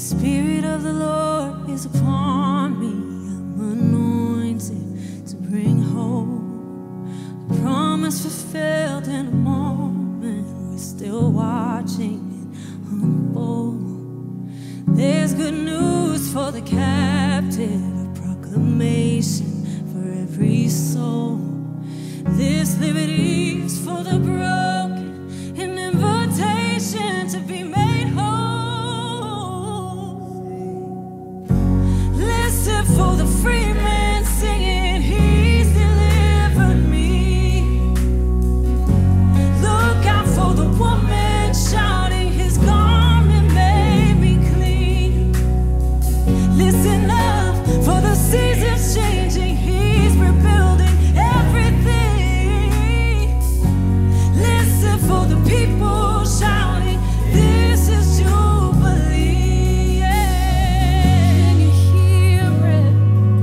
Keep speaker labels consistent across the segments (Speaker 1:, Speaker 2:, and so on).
Speaker 1: Spirit of the Lord is upon me. I'm anointed to bring hope. The promise fulfilled in a moment. We're still watching it unfold. There's good news for the captive, a proclamation for every soul. This liberty is for the broken, an invitation to be made whole. Listen for the free man singing, He's delivered me. Look out for the woman shouting, His garment made me clean. Listen up for the seasons changing, He's rebuilding everything. Listen for the people shouting, this is Jubilee. Yeah, and you hear it.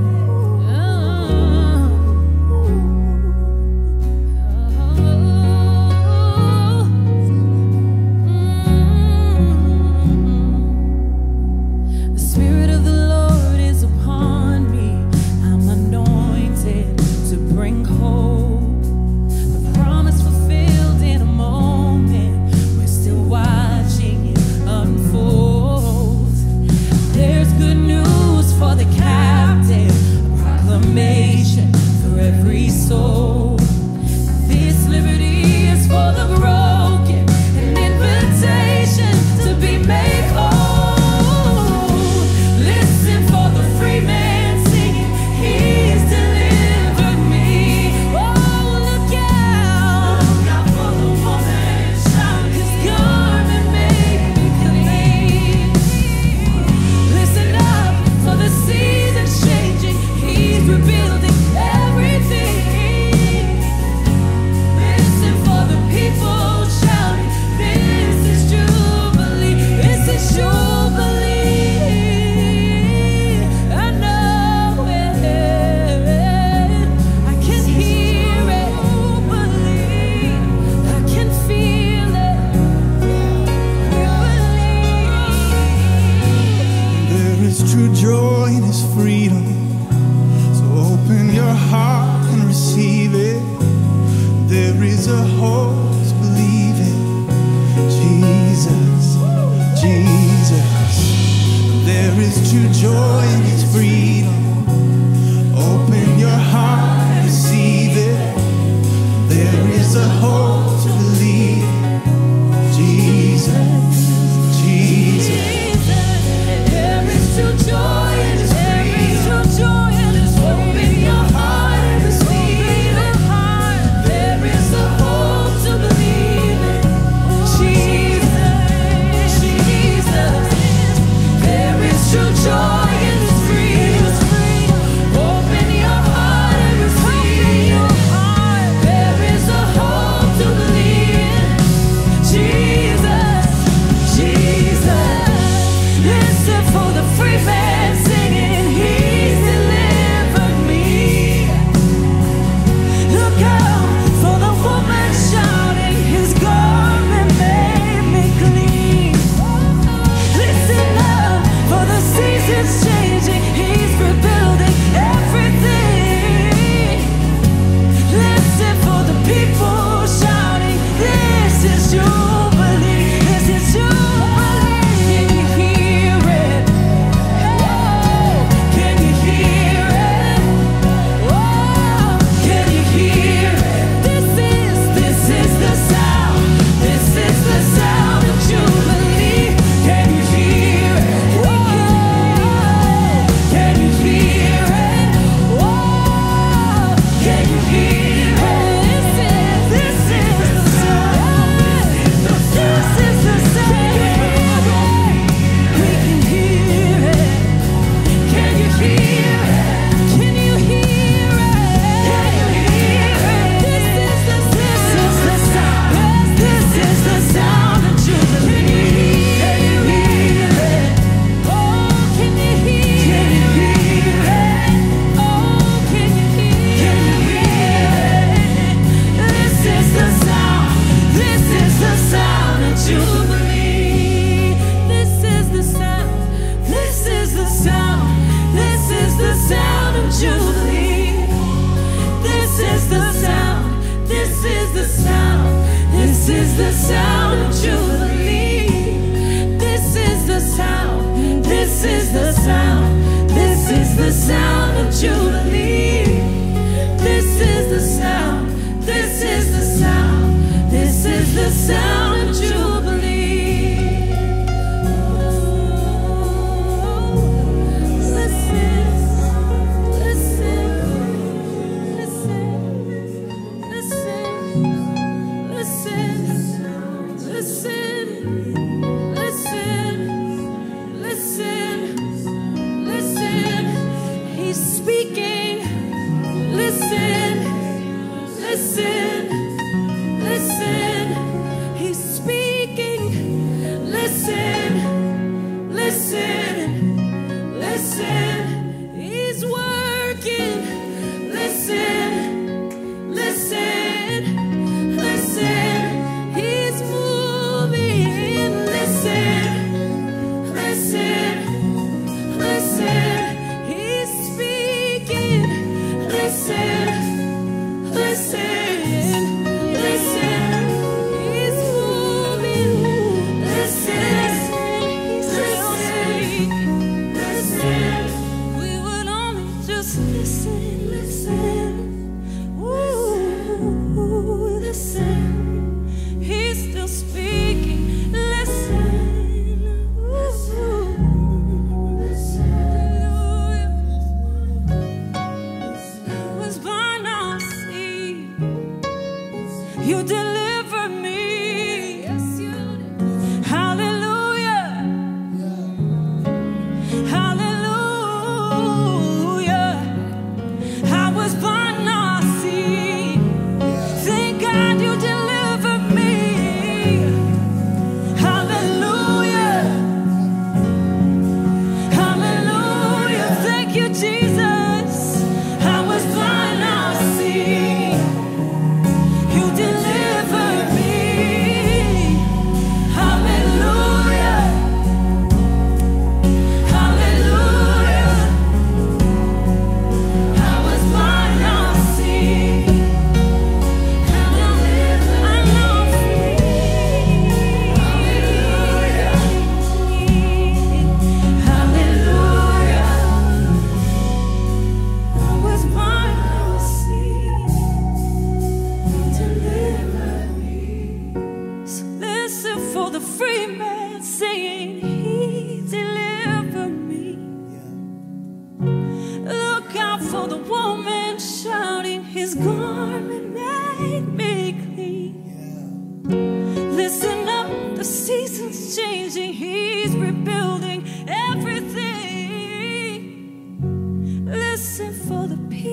Speaker 1: The Spirit of the Lord is upon me. I'm anointed to bring hope. The promise fulfilled in a moment. We're still watching it unfold. There's good news for the captive, a proclamation for every soul. This liberty is for the broken, an invitation to be made whole. Listen for the free man singing, He's delivered me. Oh, look out. Look out for the woman shouting, His garment made me clean. Listen up for the seasons changing, He's rebuilding everything. Listen for the people shouting, this is Jubilee, this is Jubilee. I know it, I can hear it, Jubilee, I can feel it, Jubilee.
Speaker 2: There is true joy in His freedom. So open your heart and receive it. There is a hope to believe in. Jesus, Jesus. There is true joy in His freedom. Open your heart and receive it. There is a hope to believe in. Jesus, Jesus.
Speaker 1: There is true joy in His freedom. Open your heart and receive it. There is a hope to believe in. Jesus, Jesus. There is true joy in His freedom.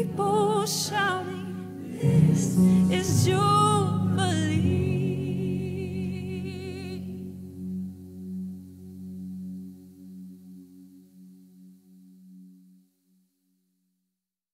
Speaker 1: people shouting, this is Jubilee.